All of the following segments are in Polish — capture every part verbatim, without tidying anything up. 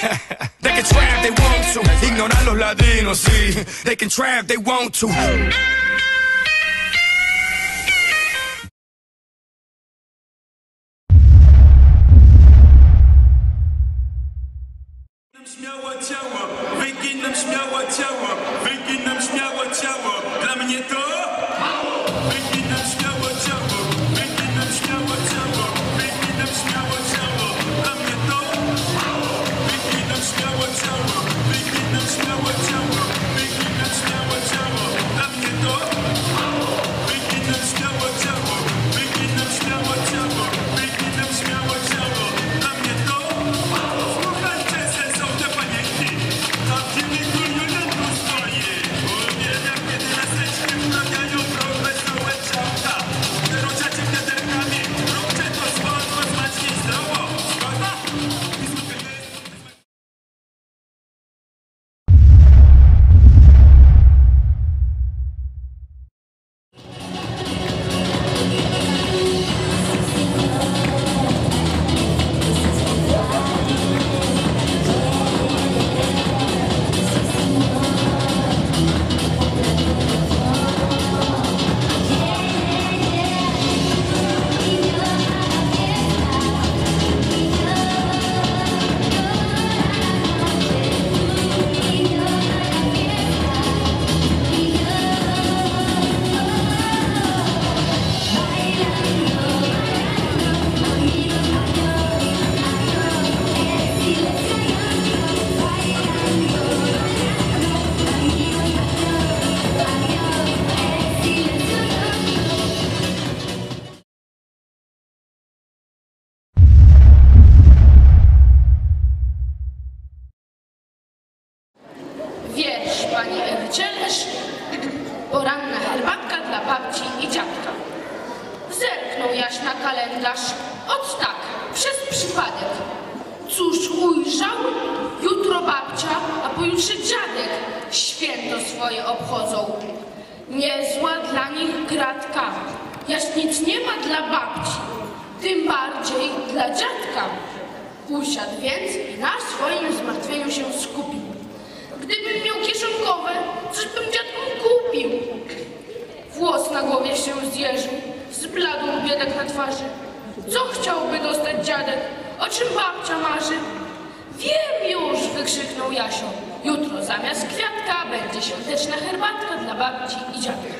They can try if they want to. Ignorar los ladinos, sí. They can try if they want to. Śmiało ciało, wyginam śmiało ciało, wyginam śmiało ciało. Dla mnie to wyginam śmiało ciało, wyginam śmiało ciało, wyginam śmiało ciało. Dla mnie to wyginam śmiało ciało, wyginam śmiało ciało, wyginam śmiało ciało. Dla mnie to wyginam śmiało ciało, wyginam śmiało ciało, wyginam śmiało ciało. Dla mnie to słuchajcie se są te panienki, tam gdzie wykują lęku swoje. Uwielbiam, kiedy laseczki wprawiają w wesołe ciałka. Ruszacie wiaderkami, róbcie to słodko, smacznie i zdrowo. Zgoda? Wiersz pani Ewy Cielesz, poranna herbatka dla babci i dziadka. Zerknął Jaś na kalendarz, ot tak, przez przypadek. Cóż ujrzał? Jutro babcia, a pojutrze dziadek święto swoje obchodzą. Niezła dla nich gratka, Jaś nic nie ma dla babci, tym bardziej dla dziadka. Usiadł więc i na swoim zmartwieniu się skupił. Gdybym miał kieszonkowe, coś bym dziadkom kupił. Włos na głowie się zjeżył, zbladł biedak na twarzy. Co chciałby dostać dziadek? O czym babcia marzy? Wiem już, wykrzyknął Jasio. Jutro zamiast kwiatka będzie świąteczna herbatka dla babci i dziadka.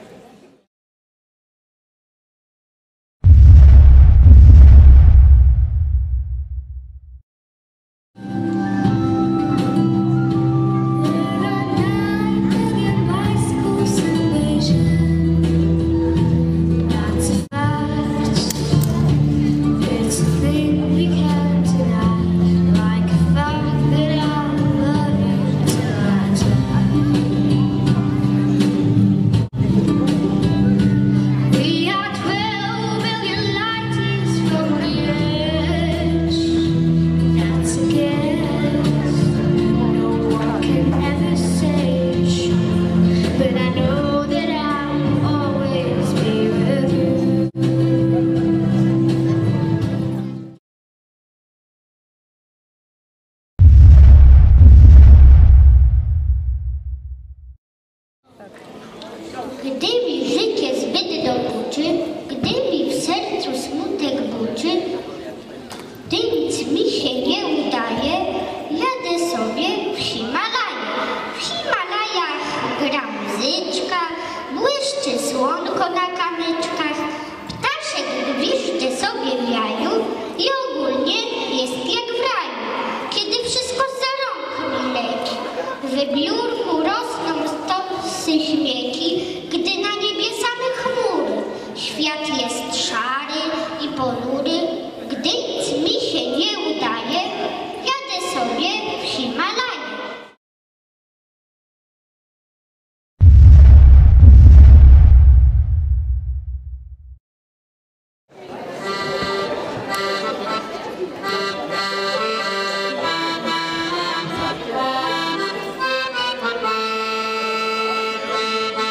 Gdy mi życie zbyt dokuczy, gdy mi w sercu smutek buczy, gdy nic mi się nie udaje, jadę sobie w Himalaje. W Himalajach gra muzyczka, błyszczy słonko na kamyczkach, ptaszek gwizdże sobie w jaju i ogólnie jest jak w raju, kiedy wszystko za rąk mi leci. W wybiórku rosną stosy śmieki, gdy na niebie same chmury. Świat jest szary i ponury, gdy nic mi się nie udaje, jadę sobie w Himalaje. Thank you.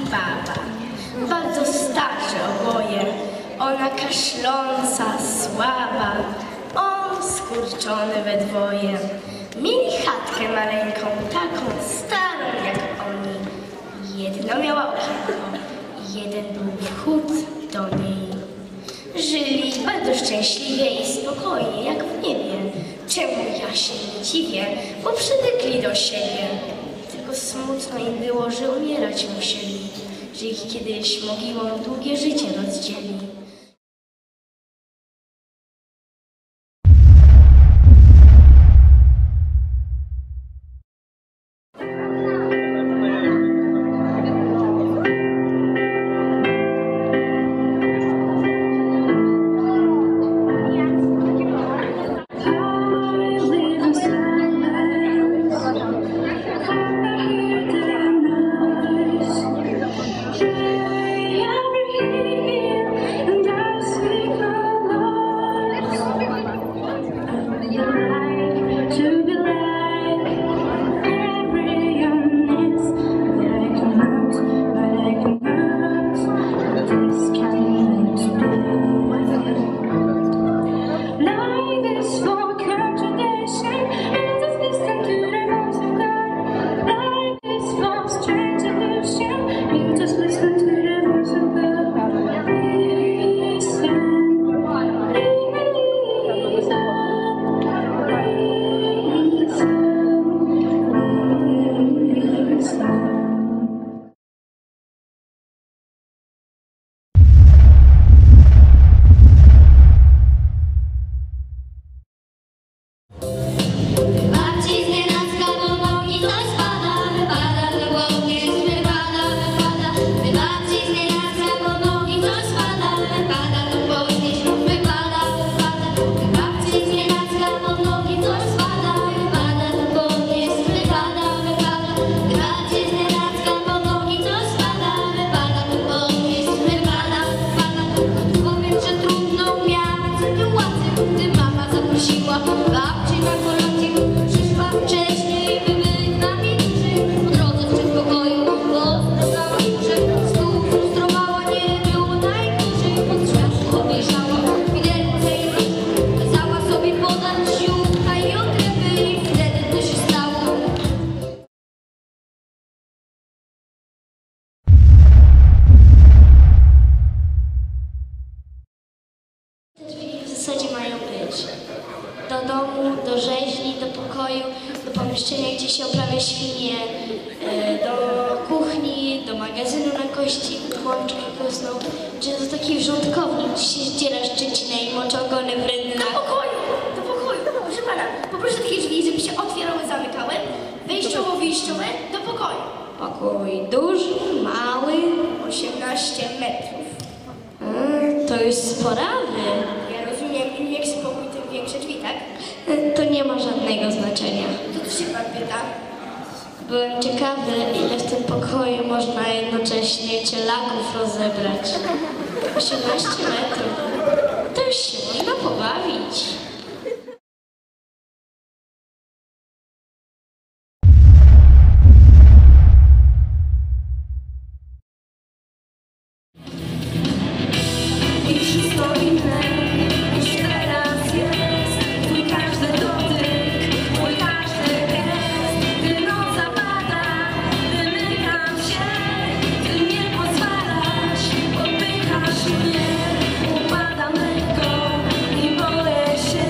baba. Bardzo starzy oboje, ona kaszląca, słaba, on skurczony we dwoje. Mieli chatkę maleńką, taką starą jak oni. Jedna miała okienko, jeden był wchód do niej. Żyli bardzo szczęśliwie i spokojnie, jak w niebie. Czemu ja się nie dziwię, bo przywykli do siebie. Tylko smutno im było, że umierać musieli, że ich kiedyś mogiłą długie życie rozdzieli. Do domu, do rzeźni, do pokoju, do pomieszczenia, gdzie się oprawia świnie, do kuchni, do magazynu na kości, łączki kostną, czy do takiej wrzątkowni, gdzie się zdziera szczecinę i moczy ogony wredne. Do pokoju, do pokoju, proszę pana, poproszę takie drzwi, żeby się otwierały, zamykały, wejściowo, wyjściowe, do pokoju. Pokój duży, mały, osiemnaście metrów. A, to jest sporawy. Ja rozumiem, im większy pokój, tym większe drzwi, tak? To nie ma żadnego znaczenia. To co się pan pyta? Byłem ciekawy, ile w tym pokoju można jednocześnie cielaków rozebrać. osiemnaście metrów. To już się można pobawić. I wszystko inne już teraz jest. Twój każdy dotyk, twój każdy gest. Gdy noc zapada, wymykam się. Ty nie pozwalasz, odpychasz mnie. Upadam lekko i boję się.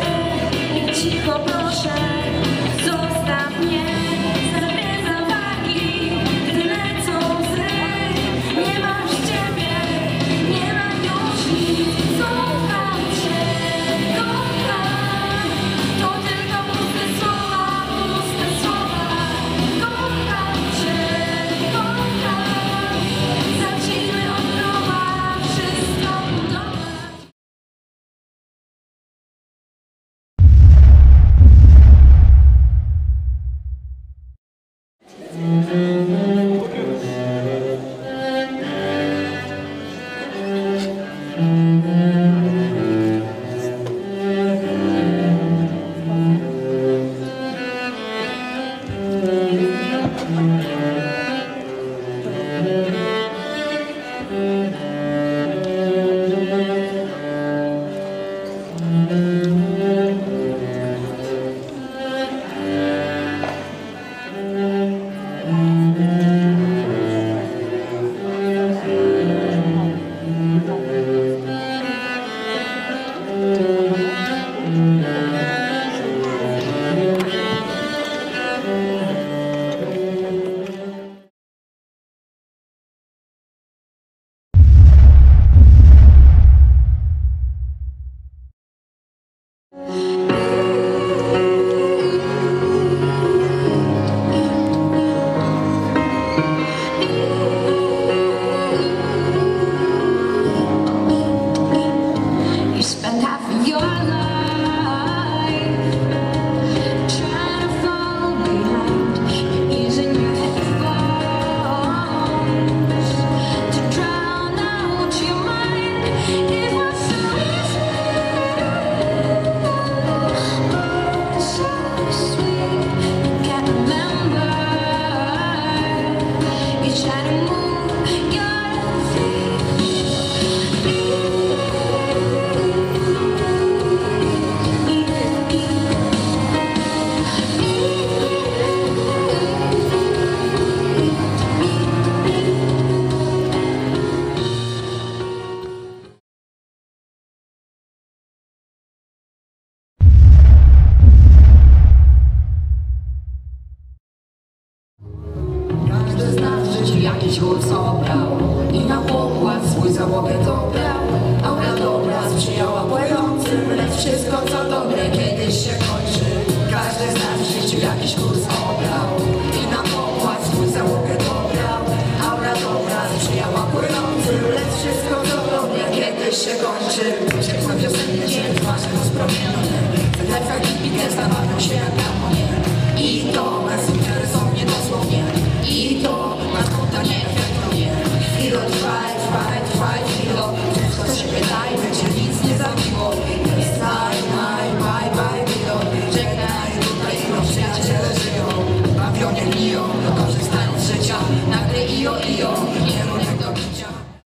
dobrał. Aura dobra sprzyjała płynącym, lecz wszystko co dobre kiedyś się kończy. Każdy z nas w życiu jakiś kurs obrał i na pokład swój załogę dobrał. Aura dobra sprzyjała płynącym, lecz wszystko co dobre kiedyś się kończy. Ciepła wiosenny dzień, twarze rozpromienione, w efekt i gesta bawią się jak harmonie. I to bez umiary są niedosłownie. I to na spontanie efektownie. Chwilo trwaj, trwaj, trwaj, chwilo. Wszystko się wydaje, będzie nic nie zabiło. Snaj, naj, bye, bye, chwilo. Żegnaj, tutaj ino, przyjaciele żyją. Bawionie gniją, korzystają z życia. Nagle io, io, kierunek do bicia.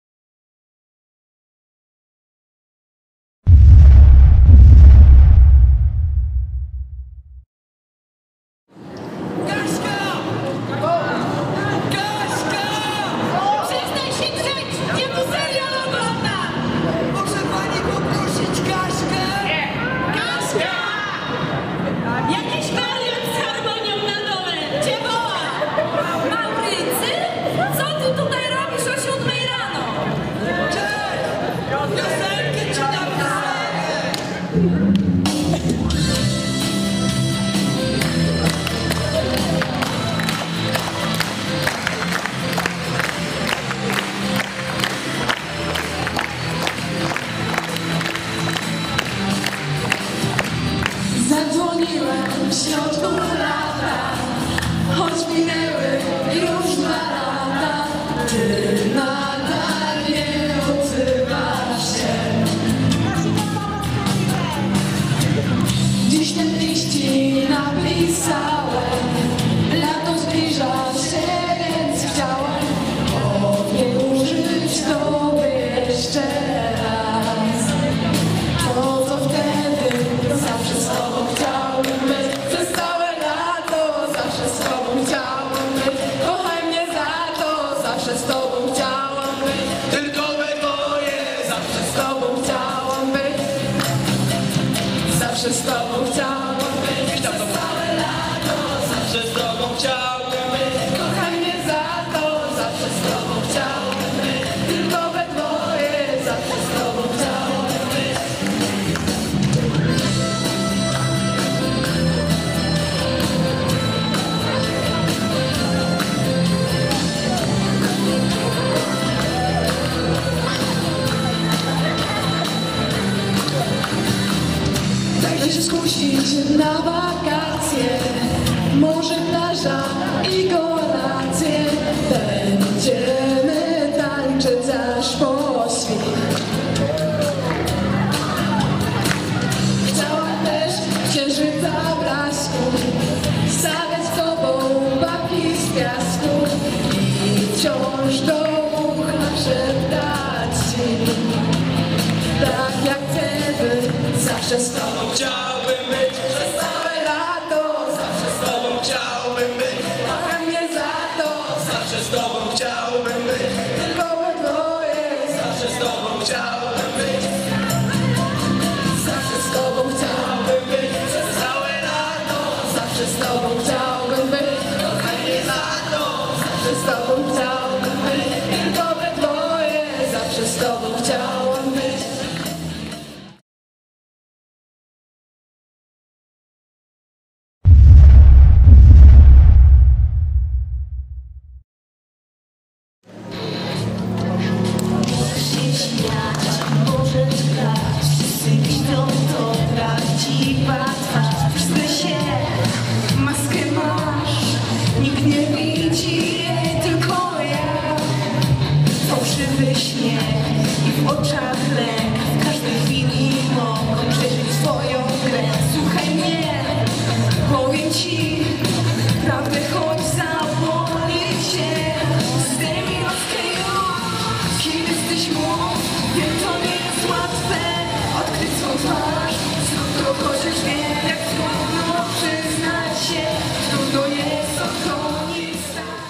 Przestań się grzeć! Ja tu serial oglądam! Może pani poprosić Kaśkę? Kaśka! Jakiś wariat z harmonią na dole! Cię woła! Maurycy? Co ty tutaj robisz o siódmej rano? Cześć! Piosenkę ci napisałem! Zadzwoniłem w środku lata, choć minęły już dwa lata. Ty nadal nie odzywasz się. Dziś ten liścik napisałem, lato zbliża się, więc chciałem powtórzyć tobie jeszcze raz to, co wtedy zawsze z tobą chciałem być. Przez całe lato zawsze z tobą chciałem być. Kochaj mnie za to, zawsze z tobą chciałam być. Tylko we dwoje, zawsze z tobą chciałam być. Zawsze z tobą chciałam być. Przez całe lato zawsze z tobą chciałem być. Kochaj mnie za to, zawsze z tobą chciałam być. Tylko we dwoje, zawsze z tobą chciałam być. Dajcie się skusić na wakacje, może plaża i kolacje. Będziemy tańczyć aż po świt. Chciałam też księżyca blasku, stawiać z tobą baki z piasku i wciąż do ucha szeptać ci. Tak jak wtedy, zawsze z tobą chciałbym być. Przez całe lato, zawsze z tobą chciałbym być. Kocham mnie za to, zawsze z tobą chciałbym być. Tylko we dwoje, zawsze z tobą chciałbym być. Zawsze z tobą chciałbym być. Przez całe lato, zawsze z tobą chciałbym być. Kocham mnie za to, zawsze z tobą chciałbym być. Tylko we dwoje, zawsze z tobą chciałam być. Może trwać, wszyscy widzą to prawdziwa twarz. Wstydź się, maskę masz, nikt nie widzi jej, tylko ja. Fałszywy śmiech i w oczach lęk, w każdej chwili mogą przeżyć swoją grę. Słuchaj mnie, powiem ci prawdę, choć zaboli cię. Zdejmij maskę już, kim jesteś młody. Wiem, to nie jest łatwe, odkryć swą twarz. Zrób to, chociaż wiem, jak trudno przyznać się. Trudno jest ochronić stan.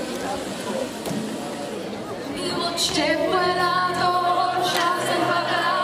Było ciepłe lato, czasem wakacje.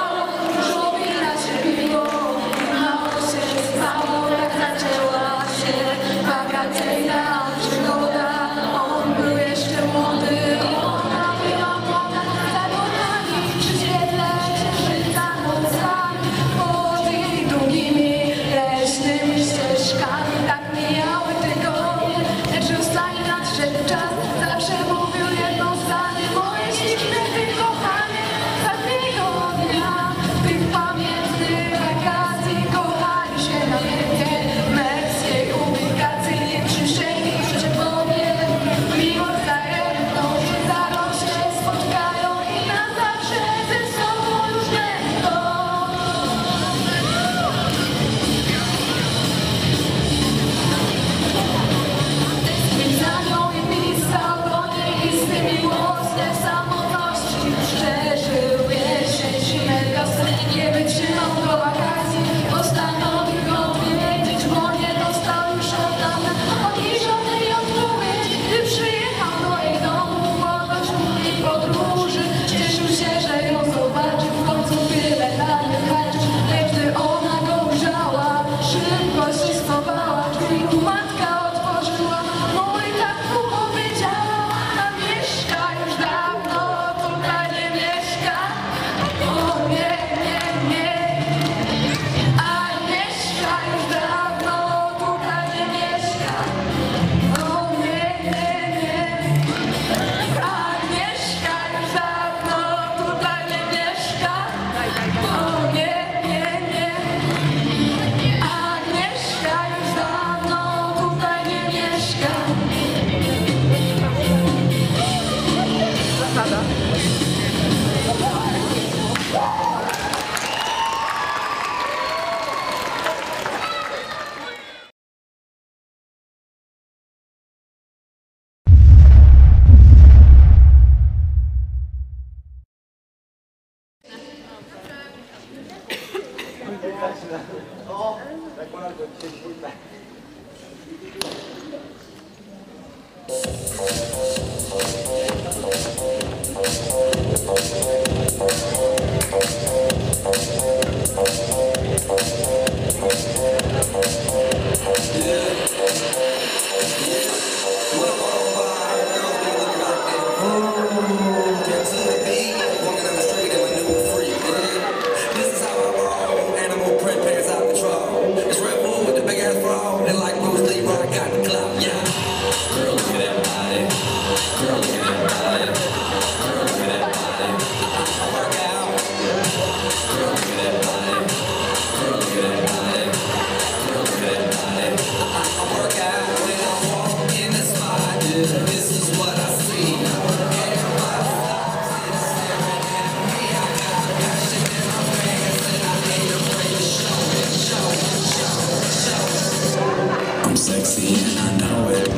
I'm sexy and I know it.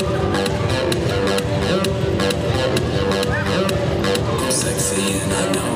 I'm sexy and I know it.